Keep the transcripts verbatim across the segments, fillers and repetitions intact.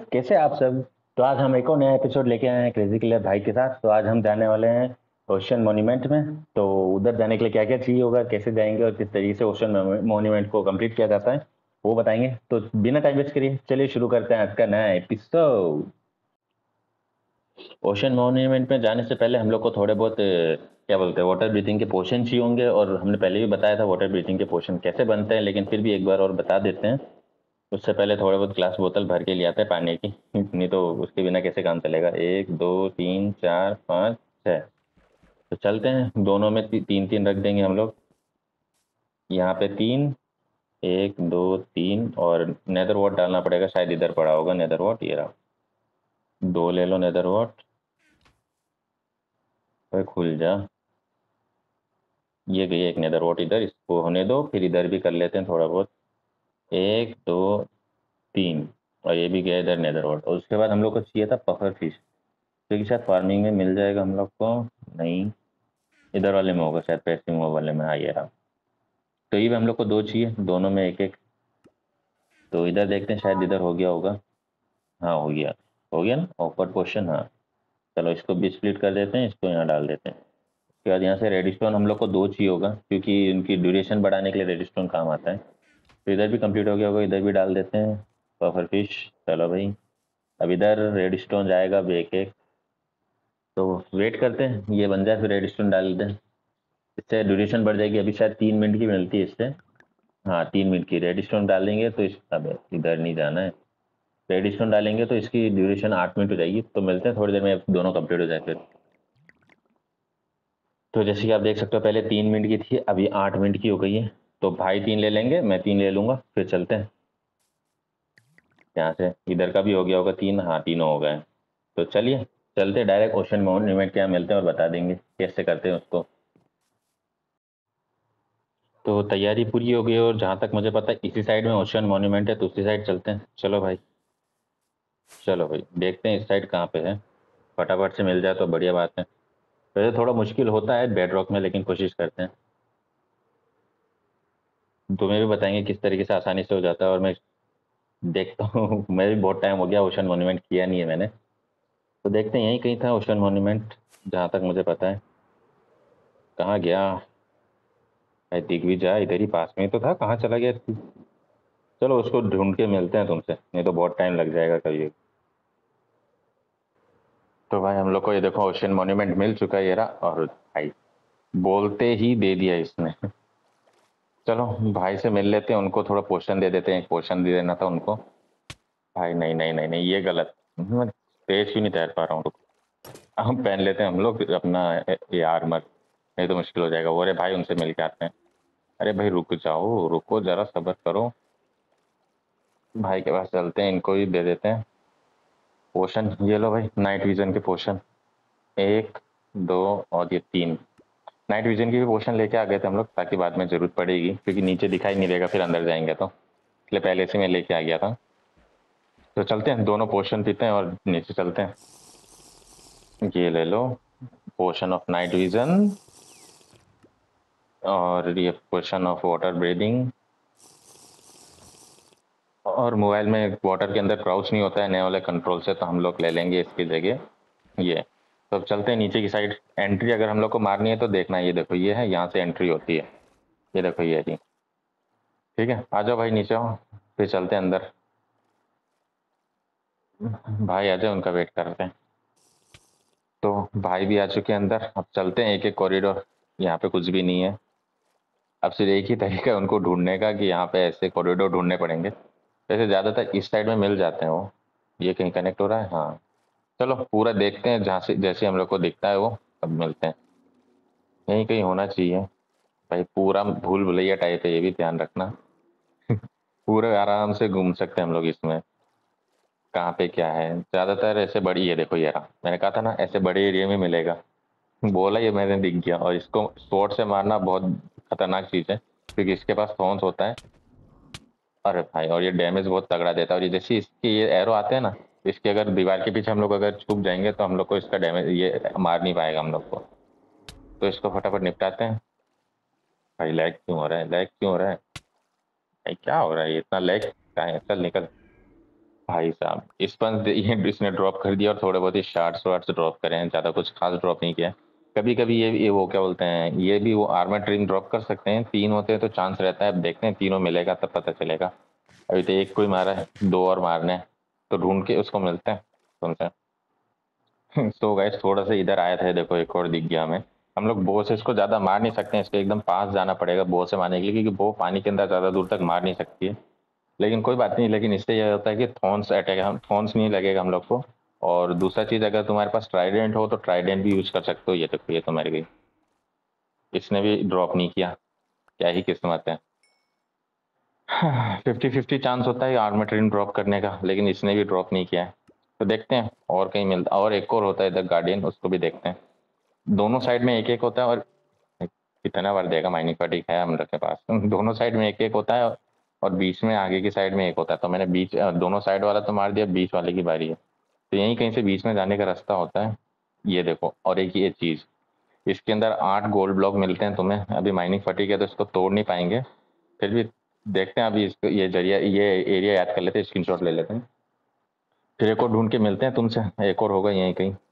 कैसे आप सब। तो आज हम एक और नया एपिसोड लेके आए हैं क्रेजी किलर भाई के साथ। तो आज हम जाने वाले हैं ओशन मॉन्यूमेंट में। तो उधर जाने के लिए क्या क्या चाहिए होगा, कैसे जाएंगे और किस तरीके से ओशन मॉन्यूमेंट को कंप्लीट किया जाता है वो बताएंगे। तो बिना टाइम वेस्ट करिए चलिए शुरू करते हैं आज का नया एपिसोड। ओशन मॉन्यूमेंट में जाने से पहले हम लोग को थोड़े बहुत अ, क्या बोलते हैं वाटर ब्रीथिंग के पोशन चाहिए होंगे। और हमने पहले भी बताया था वाटर ब्रीथिंग के पोशन कैसे बनते हैं, लेकिन फिर भी एक बार और बता देते हैं। उससे पहले थोड़े बहुत ग्लास बोतल भर के ले आते हैं पानी की नहीं तो उसके बिना कैसे काम चलेगा। एक दो तीन चार पाँच छः। तो चलते हैं, दोनों में ती, तीन तीन रख देंगे हम लोग। यहाँ पे तीन, एक दो तीन। और नेदर वॉट डालना पड़ेगा, शायद इधर पड़ा होगा नेदर वॉट, ये रहा। दो ले लो नेदर वॉट। भाई खुल जा। ये गई एक नेदर वॉट इधर, इसको होने दो, फिर इधर भी कर लेते हैं थोड़ा बहुत। एक दो तीन। और ये भी गया इधर नेदर वॉट। और उसके बाद हम लोग को चाहिए था पफर फिश, क्योंकि शायद फार्मिंग में मिल जाएगा हम लोग को। नहीं, इधर वाले में होगा शायद, पैसे वाले में। हाँ ये रहा। तो ये भी हम लोग को दो चाहिए, दोनों में एक एक। तो इधर देखते हैं, शायद इधर हो गया होगा। हाँ हो गया। हो गया ना ऑकवर्ड क्वेश्चन। हाँ चलो इसको भी स्प्लिट कर देते हैं, इसको यहाँ डाल देते हैं। उसके बाद यहाँ से रेडस्टोन हम लोग को दो चाहिए होगा, क्योंकि इनकी ड्यूरेशन बढ़ाने के लिए रेडस्टोन काम आता है। तो इधर भी कंप्लीट हो गया होगा, इधर भी डाल देते हैं पफर फिश। चलो भाई, अब इधर रेडस्टोन जाएगा अब एक एक। तो वेट करते हैं ये बन जाए फिर रेडस्टोन डाल दें। इससे ड्यूरेशन बढ़ जाएगी, अभी शायद तीन मिनट की मिलती है इससे। हाँ तीन मिनट की रेड स्टोन डालेंगे तो इस अब इधर नहीं जाना है। रेड स्टोन डालेंगे तो इसकी ड्यूरेशन आठ मिनट हो जाएगी। तो मिलते हैं थोड़ी देर में, दोनों कंप्लीट हो जाए फिर। तो जैसे कि आप देख सकते हो, पहले तीन मिनट की थी, अभी आठ मिनट की हो गई है। तो भाई तीन ले लेंगे, मैं तीन ले लूंगा, फिर चलते हैं यहाँ से। इधर का भी हो गया होगा तीन, हाँ तीनों हो गए। तो चलिए चलते डायरेक्ट ओशन मॉन्यूमेंट के यहाँ मिलते हैं और बता देंगे कैसे करते हैं उसको। तो तैयारी पूरी हो गई, और जहाँ तक मुझे पता है इसी साइड में ओशन मॉन्यूमेंट है, तो उसी साइड चलते हैं। चलो भाई। चलो भाई देखते हैं इस साइड कहाँ पे है। फटाफट से मिल जाए तो बढ़िया बात है। वैसे थोड़ा मुश्किल होता है बेड रॉक में, लेकिन कोशिश करते हैं। तुम्हें भी बताएंगे किस तरीके से आसानी से हो जाता है। और मैं देखता हूँ मैं भी बहुत टाइम हो गया ओशन मॉन्यूमेंट किया नहीं है मैंने। तो देखते हैं, यहीं कहीं था ओशन मॉन्यूमेंट जहाँ तक मुझे पता है। कहाँ गया भाई, दिख भी जा, इधर ही पास में ही तो था, कहाँ चला गया। चलो उसको ढूंढ के मिलते हैं तुमसे, नहीं तो बहुत टाइम लग जाएगा कभी। तो भाई हम लोग को ये देखो ओशन मॉन्यूमेंट मिल चुका है ये रहा। और भाई बोलते ही दे दिया इसने। चलो भाई से मिल लेते हैं, उनको थोड़ा पोर्शन दे देते हैं, एक पोर्शन दे देना था उनको। भाई नहीं नहीं नहीं नहीं, ये गलत। मैं तेज क्यों नहीं तैर पा रहा हूँ, रुको। हम पहन लेते हैं हम लोग अपना ये आर्मर, नहीं तो मुश्किल हो जाएगा। वो रे भाई उनसे मिल के आते हैं। अरे भाई रुक जाओ, रुको जरा सब्र करो। भाई के पास चलते हैं, इनको भी दे देते हैं पोशन। ये लो भाई नाइट विजन के पोशन। एक दो और ये तीन। नाइट विजन की भी पोशन लेके आ गए थे हम लोग, ताकि बाद में जरूरत पड़ेगी, क्योंकि नीचे दिखाई नहीं देगा फिर अंदर जाएंगे तो, इसलिए पहले से मैं लेके आ गया था। तो चलते हैं, दोनों पोशन पीते हैं और नीचे चलते हैं। ये ले लो पोशन ऑफ नाइट विजन, और ये पोशन ऑफ वाटर ब्रीदिंग। और मोबाइल में वाटर के अंदर क्राउच नहीं होता है नए वाले कंट्रोल से, तो हम लोग ले लेंगे इसकी जगह ये। तो अब चलते हैं नीचे की साइड। एंट्री अगर हम लोग को मारनी है तो देखना, ये देखो ये है, यहाँ से एंट्री होती है। ये देखो ये जी। ठीक है आ जाओ भाई नीचे आओ, फिर चलते हैं अंदर। भाई आ जाओ, उनका वेट करते हैं। तो भाई भी आ चुके हैं अंदर, अब चलते हैं एक एक कॉरिडोर। यहाँ पे कुछ भी नहीं है। अब सिर्फ एक ही तरीका है उनको ढूंढने का, कि यहाँ पे ऐसे कॉरिडोर ढूंढने पड़ेंगे। वैसे ज़्यादातर इस साइड में मिल जाते हैं वो। ये कहीं कनेक्ट हो रहा है, हाँ। चलो पूरा देखते हैं, जहाँ से जैसे हम लोग को दिखता है वो, अब मिलते हैं। यहीं कहीं होना चाहिए। भाई पूरा भूल भुलैया टाइप है, ये भी ध्यान रखना। पूरे आराम से घूम सकते हैं हम लोग इसमें। कहाँ पे क्या है, ज़्यादातर ऐसे बड़ी है, देखो ये रहा, मैंने कहा था ना ऐसे बड़े एरिया में मिलेगा। बोला, ये मैंने दिख गया। और इसको स्वॉर्ड से मारना बहुत खतरनाक चीज़ है, क्योंकि इसके पास थॉर्न्स होता है। अरे भाई, और ये डैमेज बहुत तगड़ा देता है। और ये जैसे इसके ये एरो आते हैं ना, इसके अगर दीवार के पीछे हम लोग अगर छुप जाएंगे तो हम लोग को इसका डैमेज ये मार नहीं पाएगा हम लोग को। तो इसको फटाफट निपटाते हैं। भाई लैग क्यों हो रहा है, लैग क्यों हो रहा है। भाई क्या हो रहा है, ये इतना लैग क्या है, चल निकल। भाई साहब स्पंज ये इसने ड्रॉप कर दिया और थोड़े बहुत ही शार्ट्स वार्ट्स ड्रॉप करे हैं, ज़्यादा कुछ खास ड्रॉप नहीं किया। कभी कभी ये ये वो क्या बोलते हैं, ये भी वो आर्मर ट्रिम ड्रॉप कर सकते हैं, तीन होते हैं तो चांस रहता है। अब देखते हैं तीनों मिलेगा तब पता चलेगा। अभी तो एक कोई मारा है, दो और मारने हैं, तो ढूंढ के उसको मिलते हैं तुमसे। सो गाइस थोड़ा सा इधर आया था, देखो एक और दिख गया हमें। हम लोग बो से इसको ज्यादा मार नहीं सकते हैं, इसके एकदम पास जाना पड़ेगा बो से मारने के लिए, क्योंकि बो पानी के अंदर ज्यादा दूर तक मार नहीं सकती है। लेकिन कोई बात नहीं, लेकिन इससे यह होता है कि थॉर्न्स अटैक हम थॉर्न्स नहीं लगेगा हम लोग को। और दूसरा चीज, अगर तुम्हारे पास ट्राइडेंट हो तो ट्राइडेंट भी यूज कर सकते हो। ये देखो ये तो मर गई, इसने भी ड्रॉप नहीं किया। क्या ही किस्मत है। फिफ्टी फिफ्टी चांस होता है आर्मर ट्रेन ड्रॉप करने का, लेकिन इसने भी ड्रॉप नहीं किया है। तो देखते हैं और कहीं मिलता, और एक और होता है इधर गार्डियन, उसको भी देखते हैं। दोनों साइड में एक एक होता है, और कितना बार देगा माइनिंग फटीक है हम लोग के पास। दोनों साइड में एक एक होता है, और बीच में आगे की साइड में एक होता है। तो मैंने बीच दोनों साइड वाला तो मार दिया, बीच वाले की बारी है। तो यहीं कहीं से बीच में जाने का रास्ता होता है। ये देखो, और एक ये चीज, इसके अंदर आठ गोल्ड ब्लॉक मिलते हैं तुम्हें। अभी माइनिंग फटीक है तो इसको तोड़ नहीं पाएंगे, फिर भी देखते हैं। अभी इसको ये जरिया ये एरिया याद कर लेते हैं, स्क्रीनशॉट ले लेते हैं, फिर एक और ढूंढ के मिलते हैं तुमसे। एक और होगा यहीं कहीं।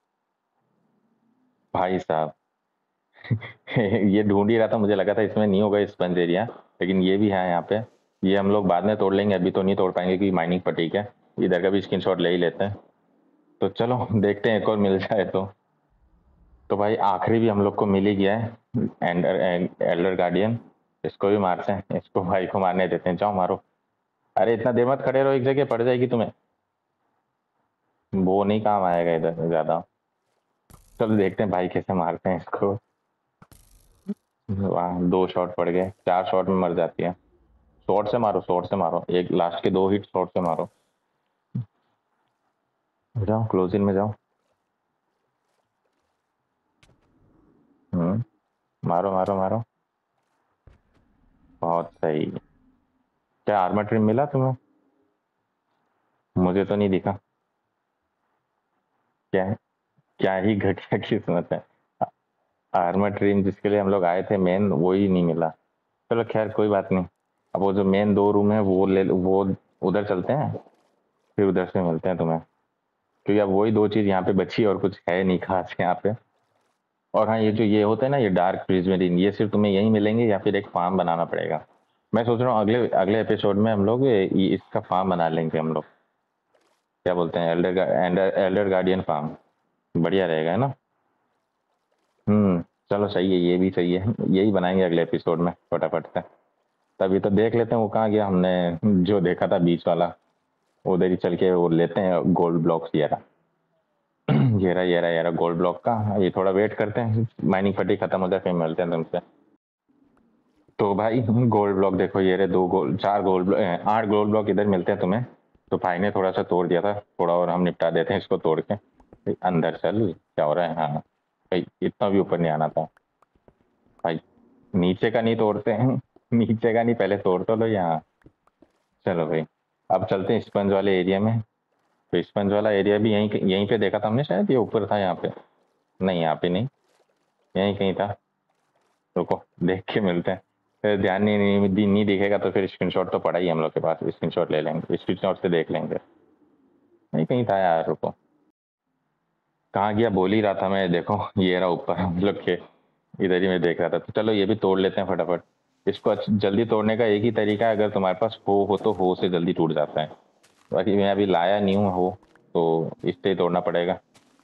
भाई साहब ये ढूंढ ही रहा था, मुझे लगा था इसमें नहीं होगा स्पंज एरिया, लेकिन ये भी है यहाँ पे। ये हम लोग बाद में तोड़ लेंगे, अभी तो नहीं तोड़ पाएंगे क्योंकि माइनिंग फटीक है। इधर का भी स्क्रीनशॉट ले ही लेते हैं। तो चलो देखते हैं एक और मिल जाए तो। तो भाई आखिरी भी हम लोग को मिल ही गया है, एंडर एल्डर गार्डियन। इसको भी मारते हैं, इसको भाई को मारने देते हैं, जाओ मारो। अरे इतना देर मत खड़े रहो एक जगह, पड़ जाएगी तुम्हें। वो नहीं काम आएगा इधर ज्यादा। चलो देखते हैं भाई कैसे मारते हैं इसको। वहाँ दो शॉट पड़ गए, चार शॉट में मर जाती है। शॉट से मारो, शॉट से मारो, एक लास्ट के दो हिट शॉट से मारो। जाओ क्लोज इन में जाओ। हम्म, मारो मारो मारो। बहुत सही। क्या आर्मर ट्रिम मिला तुम्हें? मुझे तो नहीं दिखा। क्या है? क्या ही घटिया किस्मत है। आर्मर ट्रिम जिसके लिए हम लोग आए थे मेन, वो ही नहीं मिला। चलो खैर कोई बात नहीं। अब वो जो मेन दो रूम है वो ले, वो उधर चलते हैं, फिर उधर से मिलते हैं तुम्हें। क्योंकि अब वही दो चीज यहाँ पे बची, और कुछ है नहीं खास यहाँ पे। और हाँ, ये जो ये होते हैं ना, ये डार्क प्रिजमेरिन, ये सिर्फ तुम्हें यहीं मिलेंगे, या फिर एक फार्म बनाना पड़ेगा। मैं सोच रहा हूँ अगले अगले एपिसोड में हम लोग ये- ये- इसका फार्म बना लेंगे हम लोग। क्या बोलते हैं, elder elder elder guardian farm. बढ़िया रहेगा, है ना? हम्म। चलो सही है, ये भी सही है, यही बनाएंगे अगले एपिसोड में फटाफट से। तभी तो देख लेते हैं वो कहाँ गया, हमने जो देखा था बीच वाला। उधर ही चल के वो लेते हैं गोल्ड ब्लॉक्स। ये रहा ये रहा ये रहा ये रहा गोल्ड ब्लॉक का। ये थोड़ा वेट करते हैं, माइनिंग फटी खत्म हो जाए फिर मिलते हैं तुमसे। तो भाई गोल्ड ब्लॉक देखो, ये रहे दो गोल्ड, चार गोल्ड ब्लॉक, आठ गोल्ड ब्लॉक इधर मिलते हैं तुम्हें। तो भाई ने थोड़ा सा तोड़ दिया था, थोड़ा और हम निपटा देते हैं इसको तोड़ के। भाई, अंदर चल, क्या हो रहा है? हाँ भाई, इतना भी ऊपर नहीं आना था भाई। नीचे का नहीं तोड़ते हैं नीचे का नहीं, पहले तोड़ तो लो यहाँ। चलो भाई, अब चलते हैं स्पंज वाले एरिया में। तो स्पंज वाला एरिया भी यहीं यहीं पे देखा था हमने शायद, ये ऊपर था यहाँ पे। नहीं यहाँ पे नहीं, यहीं कहीं था। रुको देख के मिलते हैं। फिर ध्यान नहीं नहीं, नहीं, नहीं दिखेगा तो फिर स्क्रीनशॉट तो पड़ा ही हम लोग के पास, स्क्रीनशॉट ले लेंगे, स्क्रीनशॉट से देख लेंगे। नहीं कहीं था यार, रुको। कहाँ गया बोल ही रहा था मैं, देखो ये रहा ऊपर हम लोग के। इधर ही मैं देख रहा था। तो चलो ये भी तोड़ लेते हैं फटाफट। इसको अच्छ- जल्दी तोड़ने का एक ही तरीका है, अगर तुम्हारे पास हो हो तो हो से जल्दी टूट जाता है। बाकी मैं अभी लाया नहीं हूँ हो, तो इससे ही तोड़ना पड़ेगा।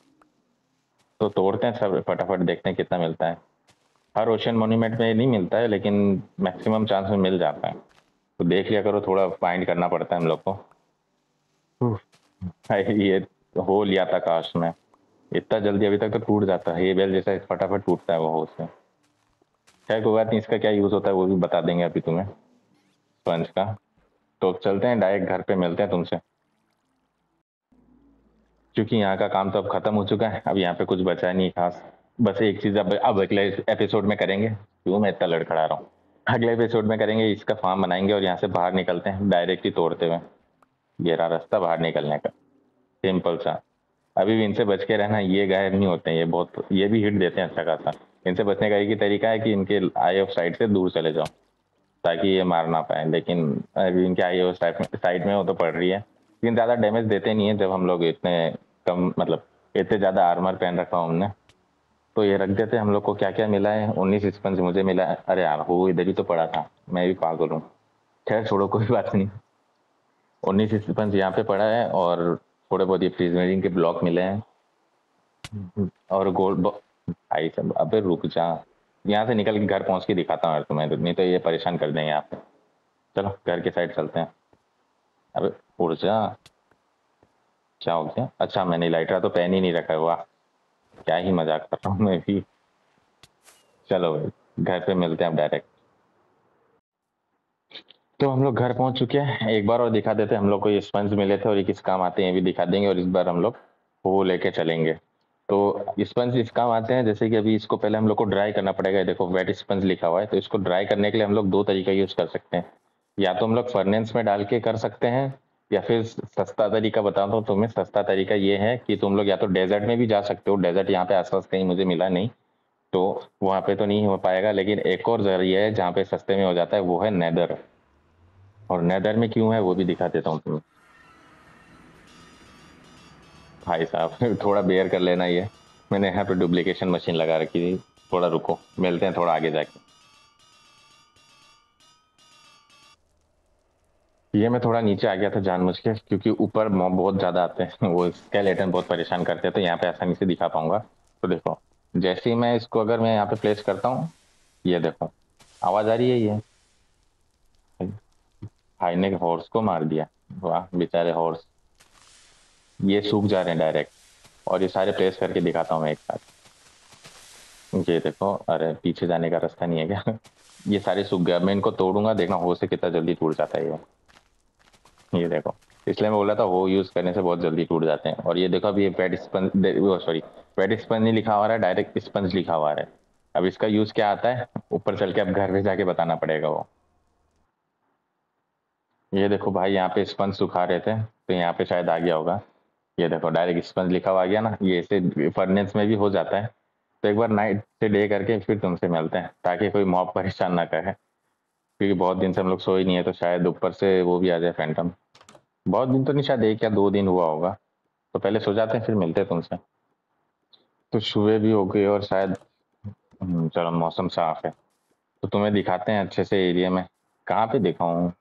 तो तोड़ते हैं सब फटाफट, देखते हैं कितना मिलता है। हर ओशन मोन्यूमेंट में नहीं मिलता है, लेकिन मैक्सिमम चांस में मिल जाता है। तो देख लिया करो, थोड़ा फाइंड करना पड़ता है हम लोग को। उफ, भाई ये हो लिया था काश में। इतना जल्दी अभी तक तो टूट जाता है ये बेल जैसा, फटाफट टूटता है वो हो से। खैर कोई बात नहीं, इसका क्या यूज होता है वो भी बता देंगे अभी तुम्हें, स्पंज का। तो चलते हैं डायरेक्ट घर पे मिलते हैं तुमसे, क्योंकि यहाँ का काम तो अब खत्म हो चुका है। अब यहाँ पे कुछ बचा नहीं खास। बस एक चीज अब अब अगले एपिसोड में करेंगे। क्यों मैं इतना लड़खड़ा रहा हूँ? अगले एपिसोड में करेंगे, इसका फार्म बनाएंगे और यहाँ से बाहर निकलते हैं डायरेक्ट ही तोड़ते हुए। ये रहा रास्ता बाहर निकलने का, सिंपल सा। अभी भी इनसे बच के रहना, ये गायब नहीं होते हैं, ये बहुत ये भी हिट देते हैं अच्छा खासा। इनसे बचने का एक ही तरीका है कि इनके आई ऑफ साइड से दूर चले जाओ, ताकि ये मार ना पाए। लेकिन अभी इनके आई ऑफ साइड में साइड में वो तो पड़ रही है, लेकिन ज़्यादा डैमेज देते नहीं है जब हम लोग इतने कम मतलब इतने ज़्यादा आर्मर पहन रखा हूँ हमने। तो ये रख देते हम लोग को क्या क्या मिला है। उन्नीस स्पंज मुझे मिला है। अरे यार वो इधर ही तो पड़ा था, मैं भी पागल हूँ। खैर छोड़ो, कोई बात नहीं। उन्नीस स्पंज यहाँ पे पड़ा है और थोड़े बहुत ये प्रिजनरिंग के ब्लॉक मिले हैं और गोल्ड भाई सब। अबे रुक जा, यहाँ से निकल के घर पहुंच के दिखाता हूँ यार तुम्हें, नहीं तो ये परेशान कर देंगे यहाँ पे। चलो घर के साइड चलते हैं। अबे उड़ जा। क्या हो गया? अच्छा मैंने लाइटर तो पहन ही नहीं रखा है। वाह, क्या ही मजाक कर रहा हूँ मैं भी। चलो भाई घर पे मिलते हैं अब डायरेक्ट। तो हम लोग घर पहुंच चुके हैं। एक बार और दिखा देते हैं हम लोग को ये स्पंज मिले थे और ये किस काम आते हैं, ये भी दिखा देंगे। और इस बार हम लोग वो लेके चलेंगे। तो स्पंज इस काम आते हैं, जैसे कि अभी इसको पहले हम लोग को ड्राई करना पड़ेगा। देखो वेट स्पंज लिखा हुआ है, तो इसको ड्राई करने के लिए हम लोग दो तरीका यूज कर सकते हैं। या तो हम लोग फर्नेंस में डाल के कर सकते हैं, या फिर सस्ता तरीका बताता हूँ तुम्हें। सस्ता तरीका ये है कि तुम लोग या तो डेजर्ट में भी जा सकते हो। डेजर्ट यहाँ पे आसपास कहीं मुझे मिला नहीं, तो वहां पे तो नहीं हो पाएगा। लेकिन एक और जरिया है जहाँ पे सस्ते में हो जाता है, वो है नेदर। और नेदर में क्यों है वो भी दिखा देता हूँ तुम्हें। भाई साहब थोड़ा बेयर कर लेना। ये मैंने यहाँ पे डुप्लीकेशन मशीन लगा रखी थी। थोड़ा रुको, मिलते हैं थोड़ा आगे जाके। ये मैं थोड़ा नीचे आ गया था जानबूझ के, क्योंकि ऊपर मॉब बहुत ज्यादा आते हैं वो स्केलेटन बहुत परेशान करते हैं, तो यहाँ पे आसानी से दिखा पाऊंगा। तो देखो, जैसे ही मैं इसको अगर मैं यहाँ पे प्लेस करता हूँ, ये देखो आवाज आ रही है। ये भाई ने हॉर्स को मार दिया। वाह बेचारे हॉर्स, ये सूख जा रहे हैं डायरेक्ट। और ये सारे प्लेस करके दिखाता हूँ मैं एक साथ। ये देखो, अरे पीछे जाने का रास्ता नहीं है क्या? ये सारे सूख गए। अब मैं इनको तोड़ूंगा, देखना हो से कितना जल्दी टूट जाता है ये। ये देखो, इसलिए मैं बोला था वो यूज करने से बहुत जल्दी टूट जाते हैं। और ये देखो, अभी ये wet sponge, sorry wet sponge नहीं लिखा हुआ है, डायरेक्ट स्पंज लिखा हुआ है। अब इसका यूज क्या आता है ऊपर चल के अब घर पे जाके बताना पड़ेगा वो। ये देखो भाई, यहाँ पे स्पंज सुखा रहे थे तो यहाँ पे शायद आ गया होगा। ये देखो डायरेक्ट स्पंज लिखा हुआ आ गया ना। ये ऐसे फर्नेस में भी हो जाता है। तो एक बार नाइट से डे करके फिर तुमसे मिलते हैं, ताकि कोई मॉब परेशान ना करे। क्योंकि बहुत दिन से हम लोग सोए नहीं है, तो शायद ऊपर से वो भी आ जाए फैंटम। बहुत दिन तो नहीं, शायद एक या दो दिन हुआ होगा। तो पहले सो जाते हैं फिर मिलते हैं तुमसे। तो सुबह भी हो गई और शायद हम्म, चलो मौसम साफ है तो तुम्हें दिखाते हैं अच्छे से एरिया में। कहाँ पे दिखाऊं?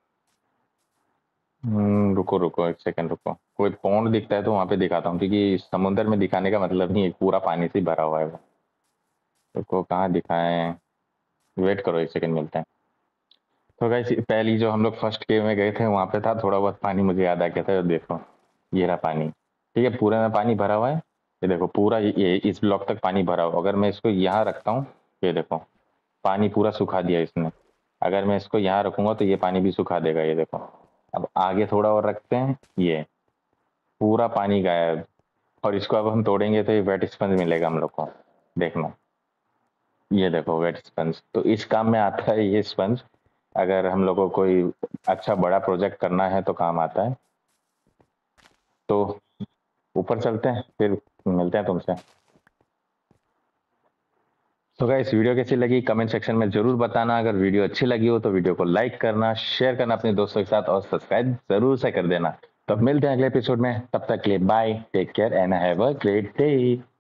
हम्म, रुको रुको एक सेकंड रुको। कोई पौंड दिखता है तो वहां पे दिखाता हूँ, क्योंकि समुंदर में दिखाने का मतलब नहीं है, पूरा पानी से ही भरा हुआ है वो। रुको कहाँ दिखाएं? वेट करो एक सेकंड, मिलते हैं। तो गाइस पहली जो हम लोग फर्स्ट केव में गए थे वहां पे था थोड़ा बहुत पानी, मुझे याद आ गया था। देखो ये रहा पानी। ठीक है, पूरा में पानी भरा हुआ है। ये देखो पूरा ये इस ब्लॉक तक पानी भरा हुआ। अगर मैं इसको यहाँ रखता हूँ, ये देखो पानी पूरा सुखा दिया इसने। अगर मैं इसको यहाँ रखूंगा तो ये पानी भी सुखा देगा। ये देखो, अब आगे थोड़ा और रखते हैं, ये पूरा पानी गायब। और इसको अब हम तोड़ेंगे तो ये वेट स्पंज मिलेगा हम लोग को। देखना, ये देखो वेट स्पंज, तो इस काम में आता है ये स्पंज। अगर हम लोग को कोई अच्छा बड़ा प्रोजेक्ट करना है तो काम आता है। तो ऊपर चलते हैं फिर मिलते हैं तुमसे। तो गाइस वीडियो कैसी लगी कमेंट सेक्शन में जरूर बताना। अगर वीडियो अच्छी लगी हो तो वीडियो को लाइक करना, शेयर करना अपने दोस्तों के साथ और सब्सक्राइब जरूर से कर देना। तो मिलते हैं अगले एपिसोड में, तब तक के लिए bye, take care and have a great day.